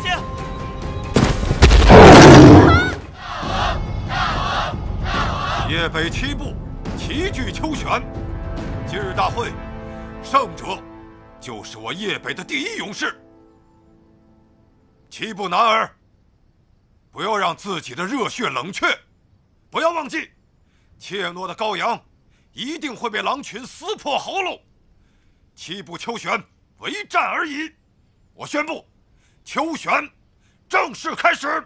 险！ 叶北七部齐聚秋选，今日大会，胜者就是我叶北的第一勇士。七部男儿，不要让自己的热血冷却，不要忘记，怯懦的羔羊一定会被狼群撕破喉咙。七部秋选为战而已。我宣布，秋选正式开始。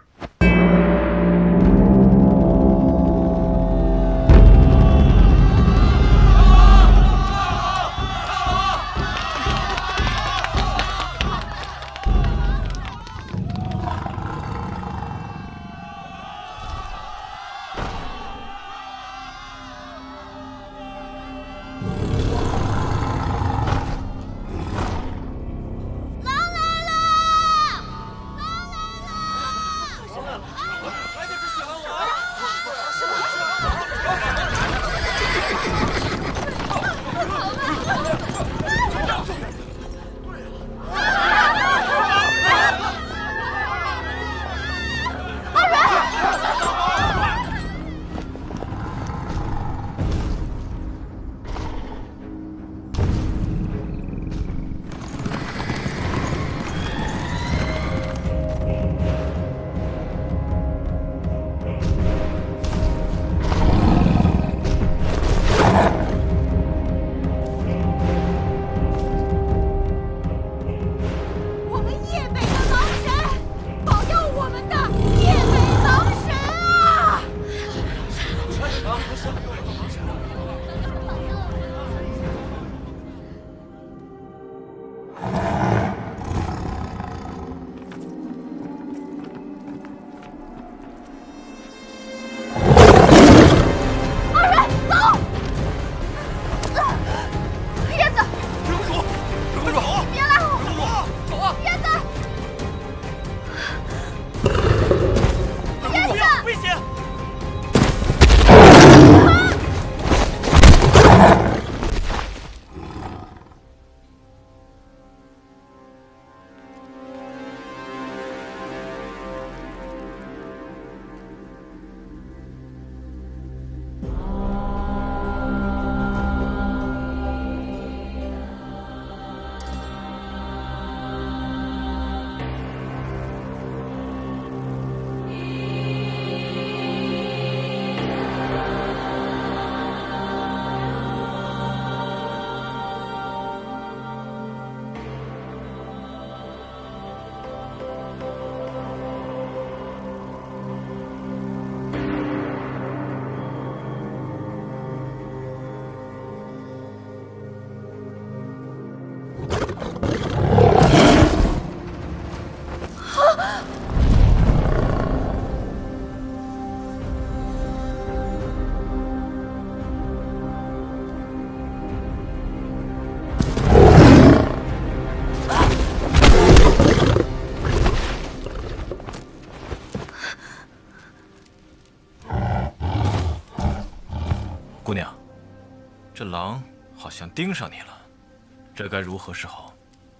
姑娘，这狼好像盯上你了，这该如何是好？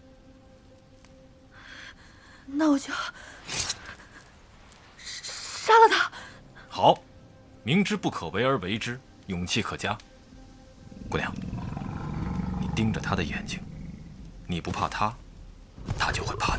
那我就杀了他。 好，明知不可为而为之，勇气可嘉。姑娘，你盯着他的眼睛，你不怕他，他就会怕